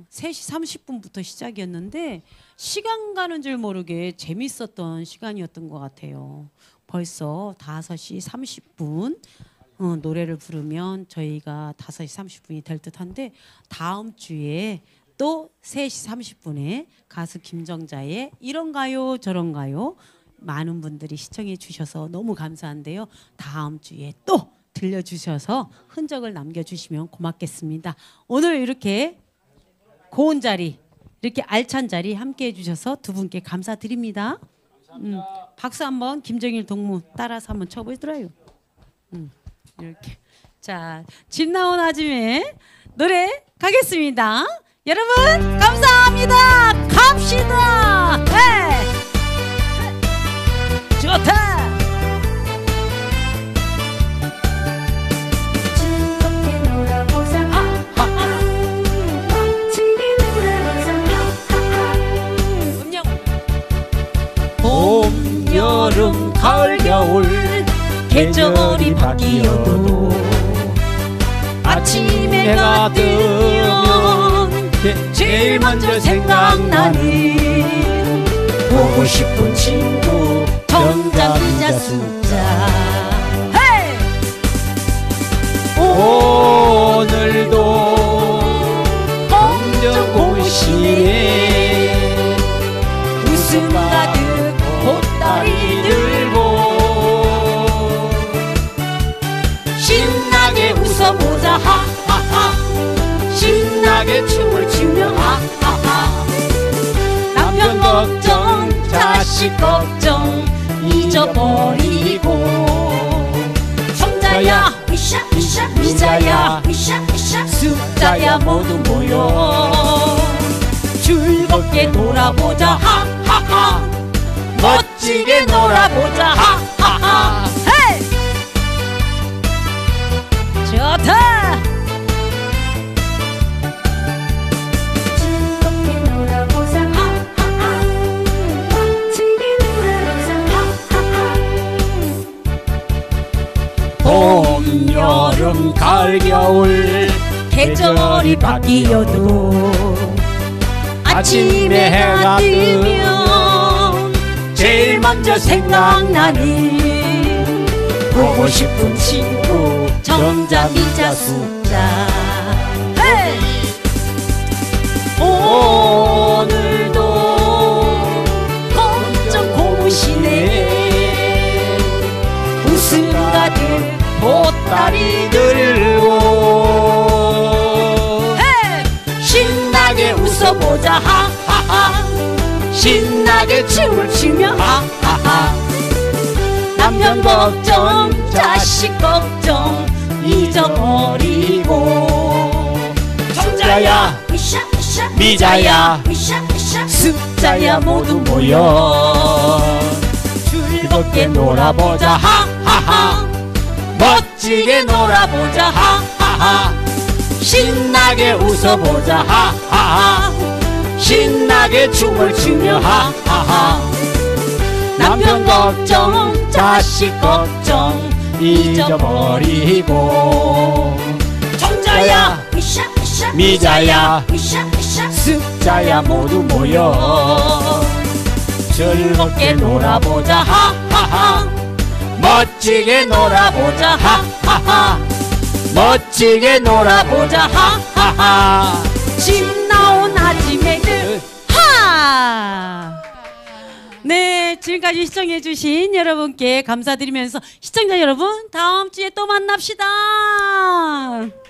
3시 30분부터 시작이었는데 시간 가는 줄 모르게 재밌었던 시간이었던 것 같아요. 벌써 5시 30분 노래를 부르면 저희가 5시 30분이 될 듯한데 다음 주에 또 3시 30분에 가수 김정자의 이런가요 저런가요 많은 분들이 시청해 주셔서 너무 감사한데요. 다음 주에 또 들려주셔서 흔적을 남겨주시면 고맙겠습니다. 오늘 이렇게 고운 자리 이렇게 알찬 자리 함께해 주셔서 두 분께 감사드립니다. 박수 한번 김정일 동무 따라서 한번 쳐보시더라요. 이렇게 자, 집 나온 아줌의 노래 가겠습니다. 여러분 감사합니다. 갑시다. 네. 좋다. 봄, 여름, 가을, 겨울 계절이 바뀌어도 아침에 해가 뜨면 제일 먼저 생각나는 보고 싶은 친구 정답이자 숫자. 헤이! 오늘도 검정고시에 웃음 가득 보따리 들고 신나게 웃어보자 하하하 신나게 춤을 추며 하하하 남편 걱정 자식 걱정 잊어버리고 성자야 미자야 숫자야 모두 모여 즐겁게 놀아보자 하하하 멋지게 놀아보자 하하하 헤이! 좋다. 즐겁게 놀아보자 하하하 멋지게 놀아보자 하하하 봄, 여름, 가을, 겨울 계절이 바뀌어도 아침에 해가 뜨면 제일 먼저 생각나는 보고 싶은 친구 정답이자 숫자. 헤이! 오늘도 검정 고무신에 웃음 가득 보따리 들고 헤이! 신나게 웃어보자 하하하 신나게 춤을 추며 하하하 남편 걱정 자식 걱정 잊어버리고 성자야 미자야 숫자야 모두 모여 즐겁게 놀아보자 하하하 멋지게 놀아보자 하하하 신나게 웃어보자 하하하 신나게 춤을 추며 하하하 남편 걱정 자식 걱정 잊어버리고 정자야 미자야 숫자야 모두 모여 즐겁게 놀아보자 하하하 멋지게 놀아보자 하하하 멋지게 놀아보자 하하하 집 나온 아침에들 하! 네, 지금까지 시청해주신 여러분께 감사드리면서 시청자 여러분 다음 주에 또 만납시다.